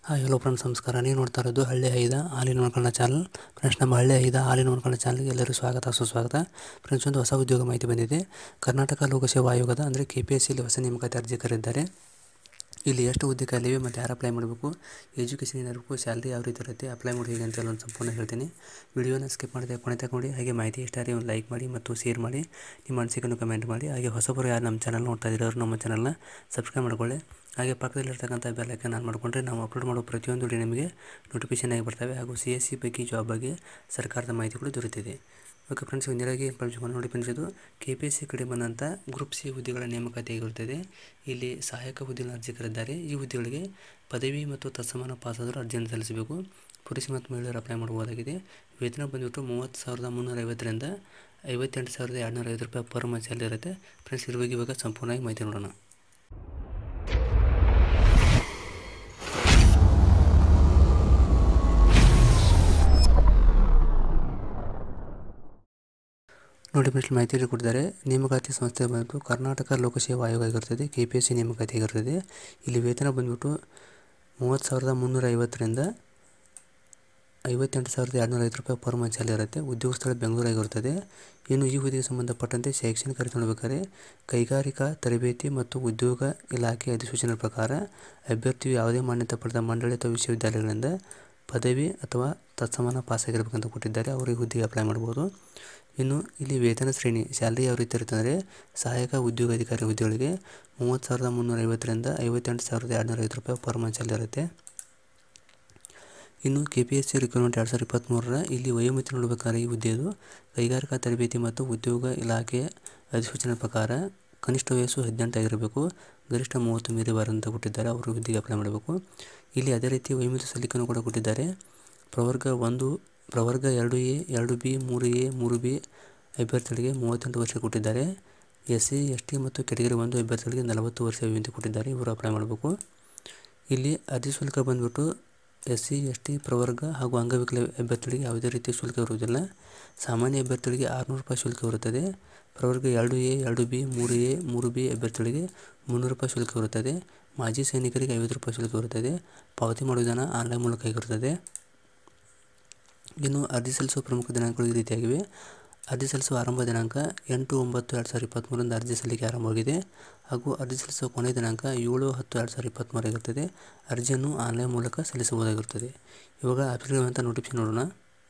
Hi hello friends, ನಮಸ್ಕಾರ. ನೀವು ನೋಡ್ತಾ ಇರೋದು ಹಳ್ಳಿ ಐದ ಹಾಲಿನ ಮಕ್ಕಳ ಚಾನಲ್. ಫ್ರೆಂಡ್ಸ್, ನಮ್ಮ ಹಳ್ಳಿ ಐದ ಹಾಲಿನ ಮಕ್ಕಳ ಚಾನಲ್ಗೆ ಎಲ್ಲರೂ ಸ್ವಾಗತ ಸುಸ್ವಾಗತ. ಫ್ರೆಂಡ್ಸ್, ಒಂದು ಹೊಸ ಉದ್ಯೋಗ ಮಾಹಿತಿ ಬಂದಿದೆ. ಕರ್ನಾಟಕ ಲೋಕಸೇವಾ ಆಯೋಗದ ಅಂದರೆ KPSCಯಲ್ಲಿ ಹೊಸ ನೇಮಕಾತಿ ಅರ್ಜಿ ಕರೆದಿದ್ದಾರೆ. ಇಲ್ಲಿ ಎಷ್ಟು ಹುದ್ದೆ ಖಾಲಿವೆ ಮತ್ತು ಯಾರು ಅಪ್ಲೈ ಮಾಡಬೇಕು, ಎಜುಕೇಷನ್ ಏನಿರಬೇಕು, ಸ್ಯಾಲ್ರಿ ಯಾವ ರೀತಿ ಇರುತ್ತೆ, ಅಪ್ಲೈ ಮಾಡಿ ಹೇಗೆ ಅಂತ ಒಂದು ಸಂಪೂರ್ಣ ಹೇಳ್ತೀನಿ. ವಿಡಿಯೋನ ಸ್ಕಿಪ್ ಮಾಡಿದೆ ಕೊನೆ ತನಕ ನೋಡಿ. ಹಾಗೆ ಮಾಹಿತಿ ಇಷ್ಟ ಆದರೆ ಒಂದು ಲೈಕ್ ಮಾಡಿ ಮತ್ತು ಶೇರ್ ಮಾಡಿ, ನಿಮ್ಮ ಅನಿಸಿಕೆಯನ್ನು ಕಮೆಂಟ್ ಮಾಡಿ. ಹಾಗೆ ಹೊಸಬರು ಯಾರು ನಮ್ಮ ಚಾನಲ್ ನೋಡ್ತಾ ಇದ್ದೀರೋ ಅವರು ನಮ್ಮ ಚಾನಲ್ನ ಸಬ್ಸ್ಕ್ರೈಬ್ ಮಾಡ್ಕೊಳ್ಳಿ. ಹಾಗೆ ಪಕ್ಕದಲ್ಲಿರ್ತಕ್ಕಂಥ ಬೆಲ್ ಐಕಾನ್ ಆನ್ ಮಾಡಿಕೊಂಡ್ರೆ ನಾವು ಅಪ್ಲೋಡ್ ಮಾಡೋ ಪ್ರತಿಯೊಂದು ವಿಡಿಯೋ ನಿಮಗೆ ನೋಟಿಫಿಕೇಷನ್ ಆಗಿ ಬರ್ತವೆ. ಹಾಗೂ CSC ಬಗ್ಗೆ, ಜಾಬ್ ಬಗ್ಗೆ ಸರ್ಕಾರದ ಮಾಹಿತಿಗಳು ದೊರೆತಿದೆ. ಓಕೆ ಫ್ರೆಂಡ್ಸ್, ಒಂದೆರಗೆ ಇನ್ಫಾರ್ಮೇಷನ್ ನೋಡಿ ಫ್ರೆಂಡ್ಸ್. ಇದು KPSC ಕಡೆ ಬಂದಂಥ ಗ್ರೂಪ್ C ಹುದ್ದೆಗಳ ನೇಮಕಾತಿ ಆಗಿರುತ್ತದೆ. ಇಲ್ಲಿ ಸಹಾಯಕ ಹುದ್ದೆಗಳನ್ನು ಅರ್ಜಿ ಕರೆದಿದ್ದಾರೆ. ಈ ಹುದ್ದೆಗಳಿಗೆ ಪದವಿ ಮತ್ತು ತತ್ಸಮಾನ ಪಾಸಾದರೂ ಅರ್ಜಿಯನ್ನು ಸಲ್ಲಿಸಬೇಕು. ಪುರುಷ ಮತ್ತು ಮಹಿಳೆಯರು ಅಪ್ಲೈ ಮಾಡಬಹುದಾಗಿದೆ. ವೇತನ ಬಂದುಬಿಟ್ಟು 30,350ರಿಂದ 58,250 ರೂಪಾಯಿ ಪರ್ ಮಂತ್ ಸ್ಯಾಲರಿ ಇರುತ್ತೆ. ಫ್ರೆಂಡ್ಸ್, ಇದ್ರ ಬಗ್ಗೆ ಇವಾಗ ಸಂಪೂರ್ಣವಾಗಿ ಮಾಹಿತಿ ನೋಡೋಣ. ನೋಡಿ ಫ್ರೆಂಡ್ಸ್, ಮಾಹಿತಿ ಕೊಟ್ಟಿದ್ದಾರೆ. ನೇಮಕಾತಿ ಸಂಸ್ಥೆ ಬಂದು ಕರ್ನಾಟಕ ಲೋಕಸೇವಾ ಆಯೋಗ ಆಗಿರ್ತದೆ. KPSC ನೇಮಕಾತಿ ಆಗಿರ್ತದೆ. ಇಲ್ಲಿ ವೇತನ ಬಂದುಬಿಟ್ಟು 30,350ರಿಂದ 58,250 ರೂಪಾಯಿ ಪರ್ ಮಂತ್ ಸ್ಯಾಲರಿ ಇರುತ್ತೆ. ಉದ್ಯೋಗ ಸ್ಥಳ ಬೆಂಗಳೂರಾಗಿರುತ್ತದೆ. ಇನ್ನು ಈ ಹುದ್ದೆಗೆ ಸಂಬಂಧಪಟ್ಟಂತೆ ಶೈಕ್ಷಣಿಕ ಅರ್ಹತೆ ನೋಡಬೇಕಾದ್ರೆ ಕೈಗಾರಿಕಾ ತರಬೇತಿ ಮತ್ತು ಉದ್ಯೋಗ ಇಲಾಖೆ ಅಧಿಸೂಚನೆ ಪ್ರಕಾರ ಅಭ್ಯರ್ಥಿಯು ಯಾವುದೇ ಮಾನ್ಯತೆ ಪಡೆದ ಮಂಡಳಿ ಅಥವಾ ವಿಶ್ವವಿದ್ಯಾಲಯಗಳಿಂದ ಪದವಿ ಅಥವಾ ತತ್ಸಮಾನ ಪಾಸಾಗಿರಬೇಕಂತ ಕೊಟ್ಟಿದ್ದಾರೆ. ಅವರು ಈ ಹುದ್ದೆಗೆ ಅಪ್ಲೈ ಮಾಡ್ಬೋದು. ಇನ್ನು ಇಲ್ಲಿ ವೇತನ ಶ್ರೇಣಿ ಸ್ಯಾಲ್ರಿ ಯಾವ ರೀತಿ ಇರುತ್ತೆ ಅಂದರೆ ಸಹಾಯಕ ಉದ್ಯೋಗಾಧಿಕಾರಿ ಹುದ್ದೆಗಳಿಗೆ 30,350ರಿಂದ 58,250 ರೂಪಾಯಿ ಪರ್ ಮಂತ್ ಸ್ಯಾಲರಿ ಇರುತ್ತೆ. ಇನ್ನು KPSC ರಿಕ್ರೂಟ್ಮೆಂಟ್ 2023 ಇಲ್ಲಿ ವಯೋಮಿತಿ ನೋಡಬೇಕಾದ್ರೆ ಈ ಹುದ್ದೆಯದು ಕೈಗಾರಿಕಾ ತರಬೇತಿ ಮತ್ತು ಉದ್ಯೋಗ ಇಲಾಖೆಯ ಅಧಿಸೂಚನೆ ಪ್ರಕಾರ ಕನಿಷ್ಠ ವಯಸ್ಸು 18 ಆಗಿರಬೇಕು, ಗರಿಷ್ಠ 30 ಮೀರಬಾರದು ಅಂತ ಕೊಟ್ಟಿದ್ದಾರೆ. ಅವರು ಹುದ್ದೆಗೆ ಅಪ್ಲೈ ಮಾಡಬೇಕು. ಇಲ್ಲಿ ಅದೇ ರೀತಿ ವಯೋಮಿತಿ ಸಲ್ಲಿಕೆಯನ್ನು ಕೂಡ ಕೊಟ್ಟಿದ್ದಾರೆ. ಪ್ರವರ್ಗ 1, ಪ್ರವರ್ಗ 2A, 2B, 3A, 3B ಅಭ್ಯರ್ಥಿಗಳಿಗೆ 38 ವರ್ಷ ಕೊಟ್ಟಿದ್ದಾರೆ. SC, ST ಮತ್ತು ಕೆಟಗರಿ 1 ಅಭ್ಯರ್ಥಿಗಳಿಗೆ 40 ವರ್ಷ ವಯೋಮಿತಿ ಕೊಟ್ಟಿದ್ದಾರೆ. ಇವರು ಅಪ್ಲೈ ಮಾಡಬೇಕು. ಇಲ್ಲಿ ಅರ್ಜಿ ಶುಲ್ಕ ಬಂದುಬಿಟ್ಟು SC, ST, ಪ್ರವರ್ಗ ಹಾಗೂ ಅಂಗವಿಕಲ ಅಭ್ಯರ್ಥಿಗಳಿಗೆ ಯಾವುದೇ ರೀತಿಯ ಶುಲ್ಕ ಇರುವುದಿಲ್ಲ. ಸಾಮಾನ್ಯ ಅಭ್ಯರ್ಥಿಗಳಿಗೆ 600 ರೂಪಾಯಿ ಶುಲ್ಕ ಇರುತ್ತದೆ. ಪ್ರವರ್ಗ 2A, 2B, 3A, 3B ಅಭ್ಯರ್ಥಿಗಳಿಗೆ 300 ರೂಪಾಯಿ ಶುಲ್ಕ ಇರುತ್ತದೆ. ಮಾಜಿ ಸೈನಿಕರಿಗೆ 50 ರೂಪಾಯಿ ಶುಲ್ಕ ಇರುತ್ತದೆ. ಪಾವತಿ ಮಾಡುವ ವಿಧಾನ ಆನ್ಲೈನ್ ಮೂಲಕ ಆಗಿರುತ್ತದೆ. ಇನ್ನು ಅರ್ಜಿ ಸಲ್ಲಿಸುವ ಪ್ರಮುಖ ದಿನಾಂಕಗಳು ಈ ರೀತಿಯಾಗಿವೆ. ಅರ್ಜಿ ಸಲ್ಲಿಸುವ ಆರಂಭ ದಿನಾಂಕ 8/9/2023 ಅರ್ಜಿ ಸಲ್ಲಿಕೆ ಆರಂಭವಾಗಿದೆ. ಹಾಗೂ ಅರ್ಜಿ ಸಲ್ಲಿಸುವ ಕೊನೆಯ ದಿನಾಂಕ 7/10/2023 ಆಗಿರುತ್ತದೆ. ಅರ್ಜಿಯನ್ನು ಆನ್ಲೈನ್ ಮೂಲಕ ಸಲ್ಲಿಸಬಹುದಾಗಿರುತ್ತದೆ. ಇವಾಗ ಆಫೀಸ್ಗಳಿರುವಂಥ ನೋಟಿಫಿಕೇಶನ್ ನೋಡೋಣ.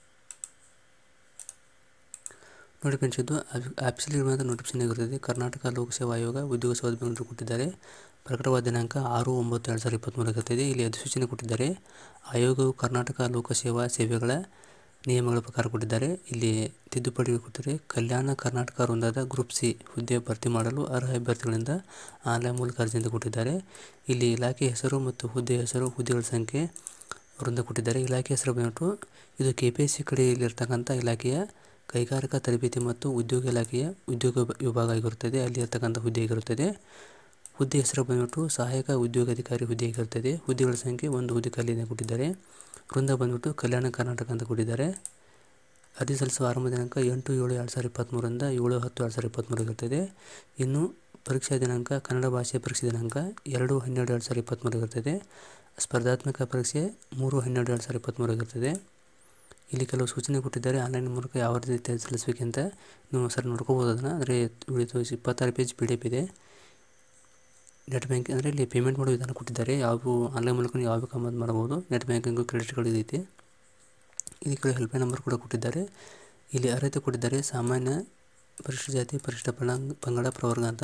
ನೋಡಿ ಫ್ರೆಂಡ್ಸ್, ಇದು ಆಫೀಸಲ್ಲಿರುವಂಥ ನೋಟಿಫಿಕೇಶನ್ ಆಗಿರುತ್ತದೆ. ಕರ್ನಾಟಕ ಲೋಕಸೇವಾ ಆಯೋಗ ಉದ್ಯೋಗ ಸೌಧ ಬೆಂಗಳೂರು ಕೊಟ್ಟಿದ್ದಾರೆ. ಪ್ರಕಟವಾದ ದಿನಾಂಕ 6/9/2023 ಆಗಿರುತ್ತದೆ. ಇಲ್ಲಿ ಅಧಿಸೂಚನೆ ಕೊಟ್ಟಿದ್ದಾರೆ. ಆಯೋಗವು ಕರ್ನಾಟಕ ಲೋಕಸೇವಾ ಸೇವೆಗಳ ನಿಯಮಗಳ ಪ್ರಕಾರ ಕೊಟ್ಟಿದ್ದಾರೆ. ಇಲ್ಲಿ ತಿದ್ದುಪಡಿ ಕೊಟ್ಟಿದ್ದಾರೆ. ಕಲ್ಯಾಣ ಕರ್ನಾಟಕ ವೃಂದದ ಗ್ರೂಪ್ C ಹುದ್ದೆ ಭರ್ತಿ ಮಾಡಲು ಅರ್ಹ ಅಭ್ಯರ್ಥಿಗಳಿಂದ ಆನ್ಲೈನ್ ಮೂಲಕ ಅರ್ಜಿಯಿಂದ ಕೊಟ್ಟಿದ್ದಾರೆ. ಇಲ್ಲಿ ಇಲಾಖೆ ಹೆಸರು ಮತ್ತು ಹುದ್ದೆ ಹೆಸರು, ಹುದ್ದೆಗಳ ಸಂಖ್ಯೆ ವೃಂದ ಕೊಟ್ಟಿದ್ದಾರೆ. ಇಲಾಖೆ ಹೆಸರು ಬಂದ್ಬಿಟ್ಟು ಇದು KPSC ಕಡೆಯಲ್ಲಿರ್ತಕ್ಕಂಥ ಇಲಾಖೆಯ ಕೈಗಾರಿಕಾ ತರಬೇತಿ ಮತ್ತು ಉದ್ಯೋಗ ಇಲಾಖೆಯ ಉದ್ಯೋಗ ವಿಭಾಗ ಆಗಿರುತ್ತದೆ. ಅಲ್ಲಿ ಇರ್ತಕ್ಕಂಥ ಹುದ್ದೆ ಆಗಿರುತ್ತದೆ. ಹುದ್ದೆ ಹೆಸರು ಬಂದ್ಬಿಟ್ಟು ಸಹಾಯಕ ಉದ್ಯೋಗಾಧಿಕಾರಿ ಹುದ್ದೆ ಆಗಿರುತ್ತದೆ. ಹುದ್ದೆಗಳ ಸಂಖ್ಯೆ 1 ಹುದ್ದೆ ಖಾಲಿಯನ್ನು ಕೊಟ್ಟಿದ್ದಾರೆ. ವೃಂದ ಬಂದ್ಬಿಟ್ಟು ಕಲ್ಯಾಣ ಕರ್ನಾಟಕ ಅಂತ ಕೊಟ್ಟಿದ್ದಾರೆ. ಅರ್ಜಿ ಸಲ್ಲಿಸುವ ಆರಂಭ ದಿನಾಂಕ 8/7/2023ರಿಂದ 7/10/2023 ಇರುತ್ತದೆ. ಇನ್ನು ಪರೀಕ್ಷಾ ದಿನಾಂಕ ಕನ್ನಡ ಭಾಷೆ ಪರೀಕ್ಷೆ ದಿನಾಂಕ 2/12/2023 ಇರುತ್ತದೆ. ಸ್ಪರ್ಧಾತ್ಮಕ ಪರೀಕ್ಷೆ 3/12/2023 ಆಗಿರುತ್ತದೆ. ಇಲ್ಲಿ ಕೆಲವು ಸೂಚನೆ ಕೊಟ್ಟಿದ್ದಾರೆ. ಆನ್ಲೈನ್ ಮೂಲಕ ಯಾವ ರೀತಿ ಸಲ್ಲಿಸಬೇಕಂತ ನೀವು ಸರಿ ನೋಡ್ಕೋಬೋದು. ಅದನ್ನು ಅಂದರೆ 26 ಪೇಜ್ PDF ಇದೆ. ನೆಟ್ ಬ್ಯಾಂಕಿಂಗ್ ಅಂದರೆ ಇಲ್ಲಿ ಪೇಮೆಂಟ್ ಮಾಡೋ ವಿಧಾನ ಕೊಟ್ಟಿದ್ದಾರೆ. ಯಾವ ಆನ್ಲೈನ್ ಮೂಲಕ ನೀವು ಯಾವ ಬೇಕು ಮಾಡಬಹುದು. ನೆಟ್ ಬ್ಯಾಂಕಿಂಗು, ಕ್ರೆಡಿಟ್ ಕಾರ್ಡ್ ಇದೈತಿ. ಇಲ್ಲಿ ಕೆಲವು ಹೆಲ್ಪ್ಲೈನ್ ನಂಬರ್ ಕೂಡ ಕೊಟ್ಟಿದ್ದಾರೆ. ಇಲ್ಲಿ ಅರ್ಹತೆ ಕೊಟ್ಟಿದ್ದಾರೆ. ಸಾಮಾನ್ಯ, ಪರಿಶಿಷ್ಟ ಜಾತಿ, ಪರಿಶಿಷ್ಟ ಪಂಗಡ, ಪ್ರವರ್ಗ ಅಂತ.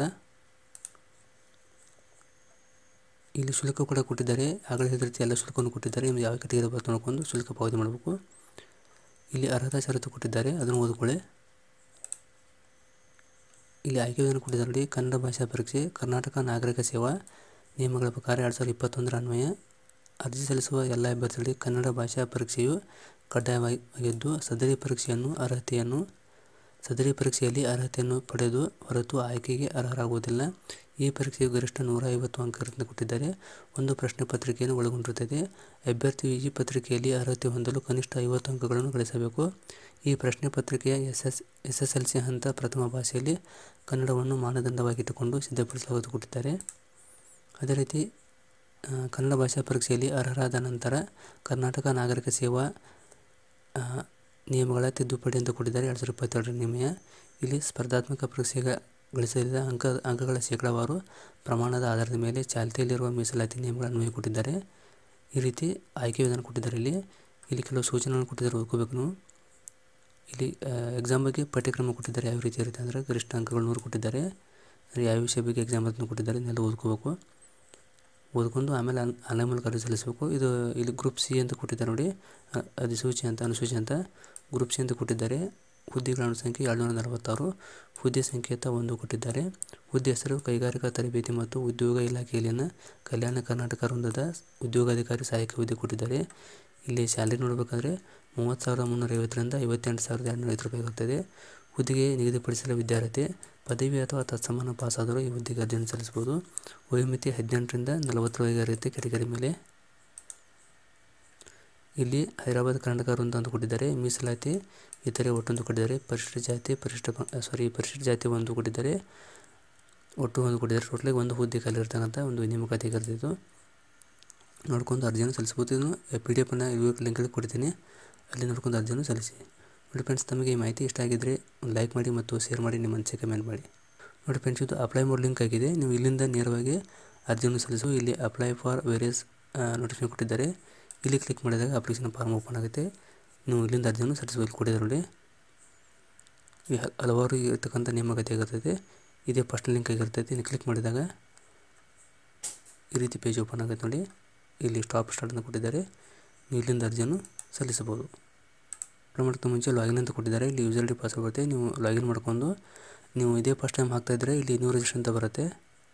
ಇಲ್ಲಿ ಶುಲ್ಕ ಕೂಡ ಕೊಟ್ಟಿದ್ದಾರೆ. ಆಗಲೇ ಹೇಳಿದ ರೀತಿ ಎಲ್ಲ ಶುಲ್ಕವನ್ನು ಕೊಟ್ಟಿದ್ದಾರೆ. ನಿಮ್ಗೆ ಯಾವ ಕೆಟಗರಿ ಬರುತ್ತೆ ನೋಡ್ಕೊಂಡು ಶುಲ್ಕ ಪಾವತಿ ಮಾಡಬೇಕು. ಇಲ್ಲಿ ಅರ್ಹತಾ ಷರತ್ತು ಕೊಟ್ಟಿದ್ದಾರೆ, ಅದನ್ನು ಓದಿಕೊಳ್ಳಿ. ಇಲ್ಲಿ ಆಯ್ಕೆ ವಿಧಾನ ಕೊಟ್ಟಿದ್ದಾರೆ ನೋಡಿ. ಕನ್ನಡ ಭಾಷಾ ಪರೀಕ್ಷೆ ಕರ್ನಾಟಕ ನಾಗರಿಕ ಸೇವಾ ನಿಯಮಗಳ ಪ್ರಕಾರ 2021 ಅನ್ವಯ ಅರ್ಜಿ ಸಲ್ಲಿಸುವ ಎಲ್ಲ ಅಭ್ಯರ್ಥಿಗಳಿಗೆ ಕನ್ನಡ ಭಾಷಾ ಪರೀಕ್ಷೆಯು ಕಡ್ಡಾಯವಾಗಿದ್ದು ಸದರಿ ಪರೀಕ್ಷೆಯಲ್ಲಿ ಅರ್ಹತೆಯನ್ನು ಪಡೆದು ಹೊರತು ಆಯ್ಕೆಗೆ ಅರ್ಹರಾಗುವುದಿಲ್ಲ. ಈ ಪರೀಕ್ಷೆಯು ಗರಿಷ್ಠ 150 ಅಂಕ ಇರುತ್ತದೆ ಕೊಟ್ಟಿದ್ದಾರೆ. ಒಂದು ಪ್ರಶ್ನೆ ಪತ್ರಿಕೆಯನ್ನು ಒಳಗೊಂಡಿರುತ್ತದೆ. ಅಭ್ಯರ್ಥಿಯು ಈ ಪತ್ರಿಕೆಯಲ್ಲಿ ಅರ್ಹತೆ ಹೊಂದಲು ಕನಿಷ್ಠ 50 ಅಂಕಗಳನ್ನು ಗಳಿಸಬೇಕು. ಈ ಪ್ರಶ್ನೆ ಪತ್ರಿಕೆಯ SSLC ಹಂತ ಪ್ರಥಮ ಭಾಷೆಯಲ್ಲಿ ಕನ್ನಡವನ್ನು ಮಾನದಂಡವಾಗಿಟ್ಟುಕೊಂಡು ಸಿದ್ಧಪಡಿಸಲಾಗುವುದು ಕೊಟ್ಟಿದ್ದಾರೆ. ಅದೇ ರೀತಿ ಕನ್ನಡ ಭಾಷಾ ಪರೀಕ್ಷೆಯಲ್ಲಿ ಅರ್ಹರಾದ ನಂತರ ಕರ್ನಾಟಕ ನಾಗರಿಕ ಸೇವಾ ನಿಯಮಗಳ ತಿದ್ದುಪಡಿ ಅಂತ ಕೊಟ್ಟಿದ್ದಾರೆ 2022 ನಿಯಮ. ಇಲ್ಲಿ ಸ್ಪರ್ಧಾತ್ಮಕ ಪರೀಕ್ಷೆಗೆ ಗಳಿಸಿದ ಅಂಕಗಳ ಶೇಕಡಾವಾರು ಪ್ರಮಾಣದ ಆಧಾರದ ಮೇಲೆ ಚಾಲ್ತಿಯಲ್ಲಿರುವ ಮೀಸಲಾತಿ ನಿಯಮಗಳನ್ನು ಅನ್ವಯ ಕೊಟ್ಟಿದ್ದಾರೆ. ಈ ರೀತಿ ಆಯ್ಕೆ ವಿಧಾನ ಕೊಟ್ಟಿದ್ದಾರೆ. ಇಲ್ಲಿ ಕೆಲವು ಸೂಚನೆಗಳನ್ನು ಕೊಟ್ಟಿದ್ದಾರೆ, ಓದ್ಕೋಬೇಕು ನೀವು. ಇಲ್ಲಿ ಎಕ್ಸಾಮ್ ಬಗ್ಗೆ ಪಠ್ಯಕ್ರಮ ಕೊಟ್ಟಿದ್ದಾರೆ. ಯಾವ ರೀತಿ ಇರುತ್ತೆ ಅಂದರೆ ಗರಿಷ್ಠ ಅಂಕಗಳು 100 ಕೊಟ್ಟಿದ್ದಾರೆ. ಯಾವ ವಿಷಯ ಬಗ್ಗೆ ಎಕ್ಸಾಮ್ ಅಂತ ಕೊಟ್ಟಿದ್ದಾರೆ, ಇದನ್ನೆಲ್ಲ ಓದ್ಕೋಬೇಕು. ಓದ್ಕೊಂಡು ಆಮೇಲೆ ಆನ್ಲೈನ್ ಮೂಲಕ ಅರ್ಜಿ ಸಲ್ಲಿಸಬೇಕು. ಇಲ್ಲಿ ಗ್ರೂಪ್ ಸಿ ಅಂತ ಕೊಟ್ಟಿದ್ದಾರೆ ನೋಡಿ, ಅಧಿಸೂಚಿ ಅಂತ ಅನುಸೂಚಿ ಅಂತ ಗ್ರೂಪ್ ಸಿ ಅಂತ ಕೊಟ್ಟಿದ್ದಾರೆ. ಹುದ್ದೆಗಳ ಸಂಖ್ಯೆ 246, ಹುದ್ದೆ ಸಂಕೇತ 1 ಕೊಟ್ಟಿದ್ದಾರೆ. ಹುದ್ದೆ ಹೆಸರು ಕೈಗಾರಿಕಾ ತರಬೇತಿ ಮತ್ತು ಉದ್ಯೋಗ ಇಲಾಖೆಯಲ್ಲಿನ ಕಲ್ಯಾಣ ಕರ್ನಾಟಕ ವೃಂದದ ಉದ್ಯೋಗಾಧಿಕಾರಿ ಸಹಾಯಕ ಹುದ್ದೆ ಕೊಟ್ಟಿದ್ದಾರೆ. ಇಲ್ಲಿ ಸ್ಯಾಲರಿ ನೋಡಬೇಕಾದ್ರೆ 30,350ರಿಂದ 58,250 ರೂಪಾಯಿ ಆಗುತ್ತದೆ. ಹುದ್ದೆಗೆ ನಿಗದಿಪಡಿಸಿದ ವಿದ್ಯಾರ್ಥಿ ಪದವಿ ಅಥವಾ ತತ್ಸಮಾನ ಪಾಸಾದರೂ ಈ ಹುದ್ದೆಗೆ ಅರ್ಜಿಯನ್ನು ಸಲ್ಲಿಸಬಹುದು. ವಯೋಮಿತಿ 18ರಿಂದ 40 ವಯೋಗರಿಷ್ಠ ಕ್ಯಾಟಗರಿ ಮೇಲೆ. ಇಲ್ಲಿ ಹೈದರಾಬಾದ್ ಕರ್ನಾಟಕ ವೃಂದ ಅಂತ ಕೊಟ್ಟಿದ್ದಾರೆ. ಮೀಸಲಾತಿ ಇತರೆ ಒಟ್ಟೊಂದು ಕೊಟ್ಟಿದ್ದಾರೆ. ಪರಿಶಿಷ್ಟ ಜಾತಿ 1 ಕೊಟ್ಟಿದ್ದಾರೆ, ಒಟ್ಟು 1 ಕೊಟ್ಟಿದ್ದಾರೆ. ಟೋಟಲಾಗಿ 1 ಹುದ್ದೆ ಖಾಲಿರ್ತಕ್ಕಂಥ ಒಂದು ನೇಮಕಾತಿ ಕರೆದಿದ್ದು ನೋಡ್ಕೊಂಡು ಅರ್ಜಿಯನ್ನು ಸಲ್ಲಿಸಬಹುದು. ಇದನ್ನು PDF ಲಿಂಕಲ್ಲಿ ಕೊಡ್ತೀನಿ, ಅಲ್ಲಿ ನೋಡ್ಕೊಂಡು ಅರ್ಜಿಯನ್ನು ಸಲ್ಲಿಸಿ. ನೋಡಿ ಫ್ರೆಂಡ್ಸ್, ತಮಗೆ ಈ ಮಾಹಿತಿ ಇಷ್ಟ ಆಗಿದ್ದರೆ ಒಂದು ಲೈಕ್ ಮಾಡಿ ಮತ್ತು ಶೇರ್ ಮಾಡಿ, ನಿಮ್ಮ ಅನಿಸಿಕೆ ಕಮೆಂಟ್ ಮಾಡಿ. ನೋಡಿ ಫ್ರೆಂಡ್ಸ್, ಇದು ಅಪ್ಲೈ ಮಾಡೋ ಲಿಂಕ್ ಆಗಿದೆ. ನೀವು ಇಲ್ಲಿಂದ ನೇರವಾಗಿ ಅರ್ಜಿಯನ್ನು ಸಲ್ಲಿಸು. ಇಲ್ಲಿ ಅಪ್ಲೈ ಫಾರ್ ವೇರಿಯಸ್ ನೋಟಿಫಿಕೇಶನ್ ಕೊಟ್ಟಿದ್ದಾರೆ. ಇಲ್ಲಿ ಕ್ಲಿಕ್ ಮಾಡಿದಾಗ ಅಪ್ಲಿಕೇಶನ್ ಫಾರ್ಮ್ ಓಪನ್ ಆಗುತ್ತೆ. ನೀವು ಇಲ್ಲಿಂದ ಅರ್ಜಿಯನ್ನು ಸಲ್ಲಿಸಬೇಕು. ಇಲ್ಲಿ ಕೊಟ್ಟಿದ್ದಾರೆ ನೋಡಿ, ಹಲವಾರು ಇರತಕ್ಕಂಥ ನೇಮಕಾತಿ ಆಗಿರ್ತೈತೆ. ಇದೇ ಫಸ್ಟ್ ಲಿಂಕ್ ಆಗಿರ್ತೈತೆ. ಇಲ್ಲಿ ಕ್ಲಿಕ್ ಮಾಡಿದಾಗ ಈ ರೀತಿ ಪೇಜ್ ಓಪನ್ ಆಗುತ್ತೆ ನೋಡಿ. ಇಲ್ಲಿ ಸ್ಟಾರ್ಟ್ ಅಂತ ಕೊಟ್ಟಿದ್ದಾರೆ. ನೀವು ಇಲ್ಲಿಂದ ಅರ್ಜಿಯನ್ನು ಸಲ್ಲಿಸಬಹುದು. ಅಪ್ಲೈ ಮಾಡೋಕ್ಕೆ ಮುಂಚೆ ಲಾಗಿನ್ ಅಂತ ಕೊಟ್ಟಿದ್ದಾರೆ. ಇಲ್ಲಿ ಯೂಸರ್ ಐಡಿ ಪಾಸ್ವರ್ಡ್ ಬರುತ್ತೆ. ನೀವು ಲಾಗಿನ್ ಮಾಡ್ಕೊಂಡು ನೀವು ಇದೇ ಫಸ್ಟ್ ಟೈಮ್ ಹಾಕ್ತಾಯಿದ್ರೆ ಇಲ್ಲಿ ನ್ಯೂ ರಿಜಿಸ್ಟರ್ ಅಂತ ಬರುತ್ತೆ.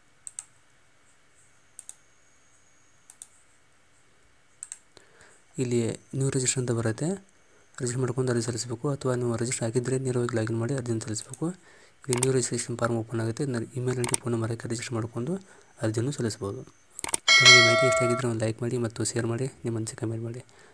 ಇಲ್ಲಿ ನ್ಯೂ ರಿಜಿಸ್ಟರ್ ಅಂತ ಬರುತ್ತೆ. ರಿಜಿಸ್ಟರ್ ಮಾಡ್ಕೊಂಡು ಅರ್ಜಿ ಸಲ್ಲಿಸಬೇಕು. ಅಥವಾ ನೀವು ರಿಜಿಸ್ಟರ್ ಆಗಿದ್ದರೆ ನೇರವಾಗಿ ಲಾಗಿನ್ ಮಾಡಿ ಅರ್ಜಿಯನ್ನು ಸಲ್ಲಿಸಬೇಕು. ಇಲ್ಲಿ ನ್ಯೂ ರಿಜಿಸ್ಟ್ರೇಷನ್ ಫಾರ್ಮ್ ಓಪನ್ ಆಗುತ್ತೆ. ಇಮೇಲ್ ಐಡಿ ಫೋನ್ ನಂಬರ್ ಹಾಕಿ ರಿಜಿಸ್ಟರ್ ಮಾಡಿಕೊಂಡು ಅರ್ಜಿಯನ್ನು ಸಲ್ಲಿಸಬಹುದು. ನಿಮಗೆ ಮಾಹಿತಿ ಇಷ್ಟ ಆಗಿದ್ದರೆ ಒಂದು ಲೈಕ್ ಮಾಡಿ ಮತ್ತು ಶೇರ್ ಮಾಡಿ, ನಿಮ್ಮ ಅನಿಸಿಕೆ ಕಮೆಂಟ್ ಮಾಡಿ.